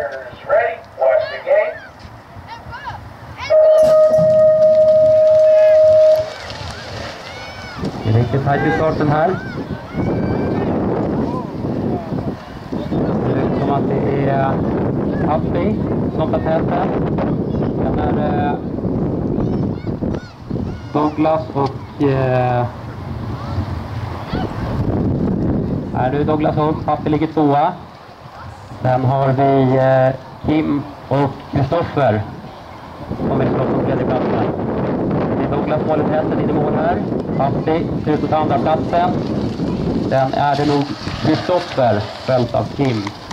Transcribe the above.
Runners ready. Watch the game. Det är riktigt tajt i starten här. Det ser ut som att det är Happy som tar täten. Sen är det Douglas och här är det Douglas Hult. Happy ligger tvåa. Sen har vi Kim och Kristoffer som är slåss på tredje platsen. Det är Douglas målet hästen in i mål här. Happy ser ut att ta andra platsen. Sen är det nog Kristoffer följt av Kim.